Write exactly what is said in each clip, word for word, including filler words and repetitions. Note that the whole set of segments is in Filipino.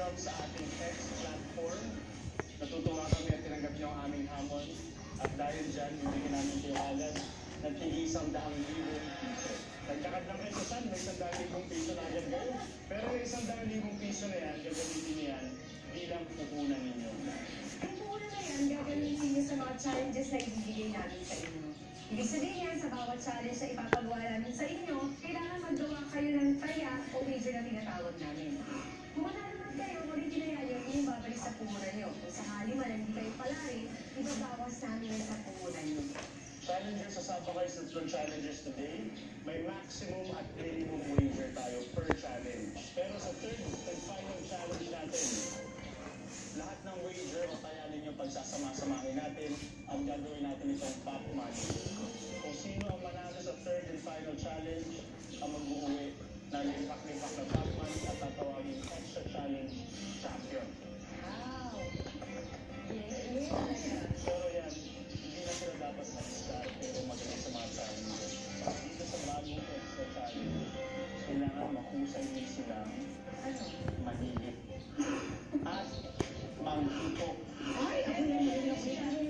welcome sa ating X platform. Natutuwa kami at tinanggap niyo ang aming hamon. At dahil dyan, bibigyan namin kayo agad ng tig-isang daang libong piso. Nagkakad lang kayo sa may isang daang libong piso na agad kayo. Pero yung isang daang libong piso na yan, gagamitin niyo yan bilang puhunan ninyo. Ang puhunan na yan, gagamitin niyo sa mga challenges na ibibigay namin sa inyo. Ibig sabihin yan, sa bawat challenge na ipapagawa namin sa inyo, kailangan magawa kayo ng taya o wager na tinatawag namin. Kung manalo man kayo, ulit kinaya nyo, yung babalik sa puhunan nyo. Kung sakali man hindi kayo palari, ibabawas namin yan sa puhunan nyo. Challengers, sasama kayo sa two challenges today. May maximum at minimum wager tayo per challenge. Pero sa third and final challenge natin, lahat ng wager o kaya ninyo pagsasama-samahin natin, ang gagawin natin itong pop money. Kung sino ang manalo sa third and final challenge, ang mag-uwi na limpak-limpak na pop money at tatawagin extra challenge champion. Wow! Yeah, yeah. Pero yan, hindi na sila dapat mag-start pero magaling sa mga challenges. Dito sa bagong extra challenge, kailangan mahusay din silang manigit at manghito. Ay, ako na yun. Ako.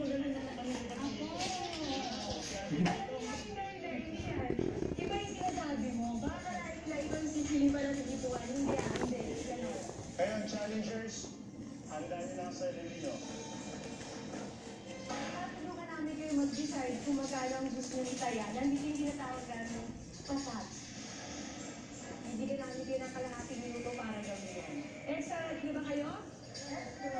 Iba yung sinasabi mo. Baka na ikaw yung sisili pala sa ipuan. Hindi, hindi. Gano'n. Ngayon, challengers, handa nyo na ang sarili nyo. Tatulungan namin kayo mag-decide kung magkano ang gusto nyo itaya. Nandito yung tinatawag namin pasat. Bibigyan namin kayo ng kalahating minuto para gawin yan. Extra, ready na ba kayo?